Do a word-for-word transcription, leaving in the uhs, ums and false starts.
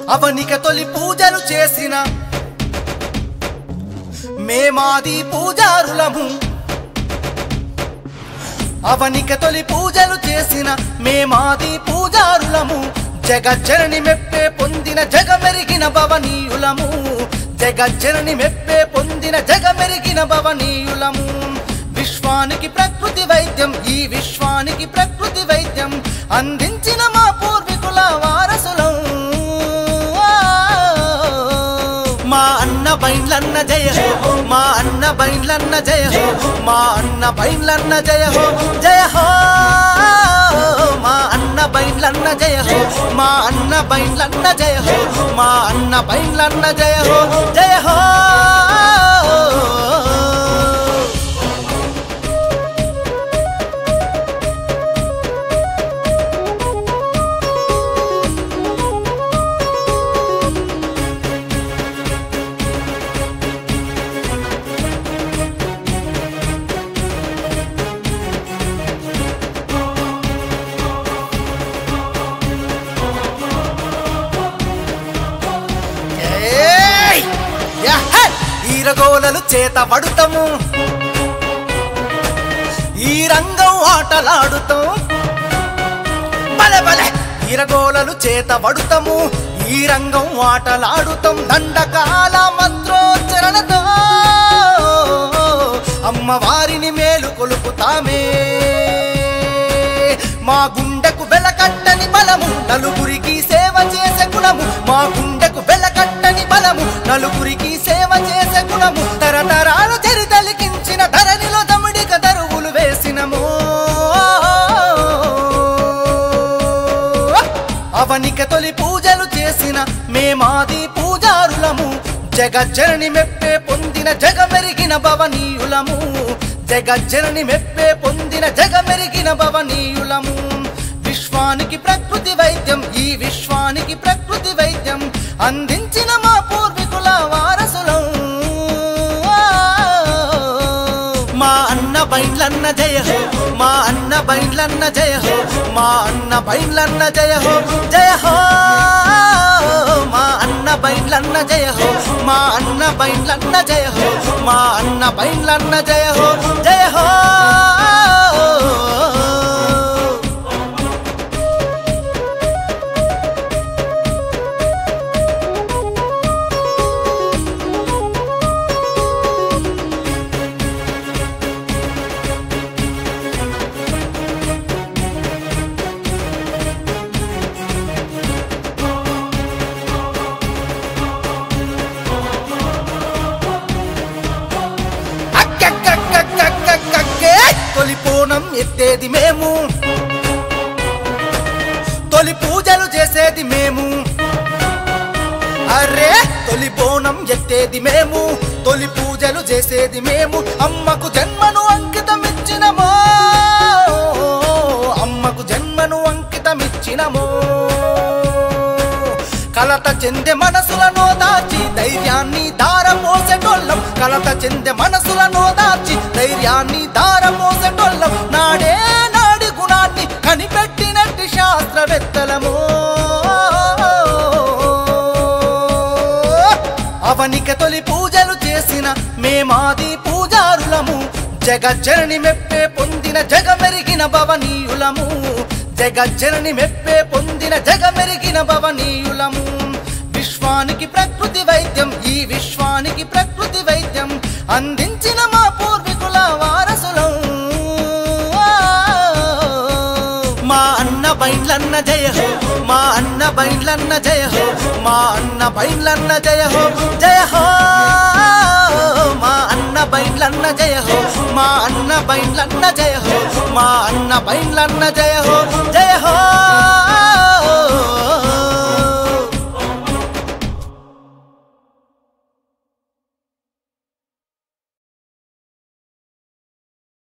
అవనిక తొలి పూజలు చేసిన మేమాది పూజారులము అవనిక తొలి పూజలు చేసిన మేమాది పూజారులము జగజ్జనని మెప్పే పొందిన జగమెరిగిన భవనీయులము జగజ్జనని మెప్పే పొందిన జగమెరిగిన భవనీయులము విశ్వానికి ప్రకృతి వైద్యం ఈ విశ్వానికి ప్రకృతి వైద్యం అందించిన మా పూర్వీకుల వారసులం మా అన్న బైన్లన్న జయ హో మా అన్న బైన్లన్న జయ హో మా అన్న బైన్లన్న జయ హో జయ హో మా అన్న బైన్లన్న జయ హో మా అన్న బైన్లన్న జయ హో మా అన్న బైన్లన్న జయ హో జయ హో ఈరగోలలు చేత పడుతాము ఈ రంగం ఆటలాడుతాం బలే బలే ఈరగోలలు చేత పడుతాము ఈ రంగం ఆటలాడుతాం దండకాల మంత్రోచ్చరణతో అమ్మవారిని మేలు కొలుపుతామే మా గుండెకు వెలకట్టని బలము నలుగురికి సేవ చేసే గుణము మా గుండెకు వెలకట్టని బలము నలుగురికి సేవ చేసే గుణము తరతరాలు చరితలికించిన ధరణిలో దముడిక దరువులు వేసినము అవనిక తొలి పూజలు చేసిన మేమాది పూజారులము జగజ్జనని మెప్పే పొందిన జగమెరిగిన భవనీయులము జగజ్జనని మెప్పే పొందిన జగమెరిగిన భవనీయులము విశ్వానికి ప్రకృతి వైద్యం ఈ విశ్వానికి ప్రకృతి వైద్యం అందించిన మా పూర్వీకుల వారసులం మా అన్న బైన్లన్న జయ హో మా అన్న బైన్లన్న జయ హో మా అన్న బైన్లన్న జయ హో జయ హో మా అన్న బైన్లన్న జయ హో మా అన్న బైన్లన్న జయ హో మా అన్న బైన్లన్న జయ హో జయ హో తొలి పూనం ఎత్తేది మేము తొలి పూజలు చేసేది మేము అరే తొలి బోనం ఎత్తేది మేము తొలి పూజలు చేసేది మేము అమ్మకు జన్మను అంకితమిచ్చినమో అమ్మకు జన్మను అంకితమిచ్చినమో కలత చెందే మనసులను దాచి ధైర్యాన్ని దారమోసేటోళ్ళం కలత చెందే మనసులను దాచి ధైర్యాన్ని దారమోసేటోళ్ళం నాడే నాడి గుణాన్ని కనిపెట్టినట్టి శాస్త్రవేత్తలము అవనిక తొలి పూజలు చేసిన మేమాది పూజారులము జగజ్జనని మెప్పే పొందిన జగమెరిగిన భవనీయులము జగజ్జనని మెప్పే పొందిన జగమెరిగిన భవనీయులము విశ్వానికి ప్రకృతి వైద్యం ఈ విశ్వానికి ప్రకృతి వైద్యం అందించిన మా పూర్వీకుల వారసులం మా అన్న బైన్లన్న జయ హో మా అన్న బైన్లన్న జయ హో మా అన్న బైన్లన్న జయ హో జయ హో మా అన్న బైన్లన్న జయ హో మా అన్న బైన్లన్న జయ హో మా అన్న బైన్లన్న జయ హో జయ హో